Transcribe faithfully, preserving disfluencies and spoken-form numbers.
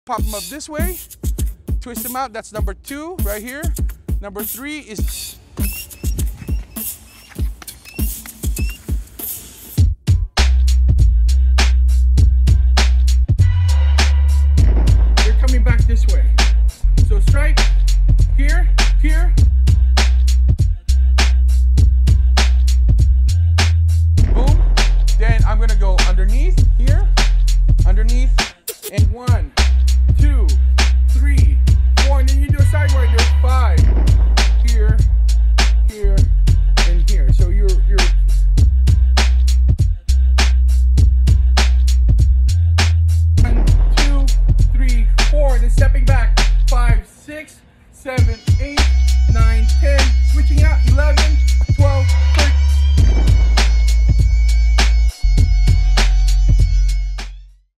Pop them up this way, twist them out. That's number two right here. Number three is you're coming back this way. So strike here, here. Boom. Then I'm gonna go underneath here, underneath, and one.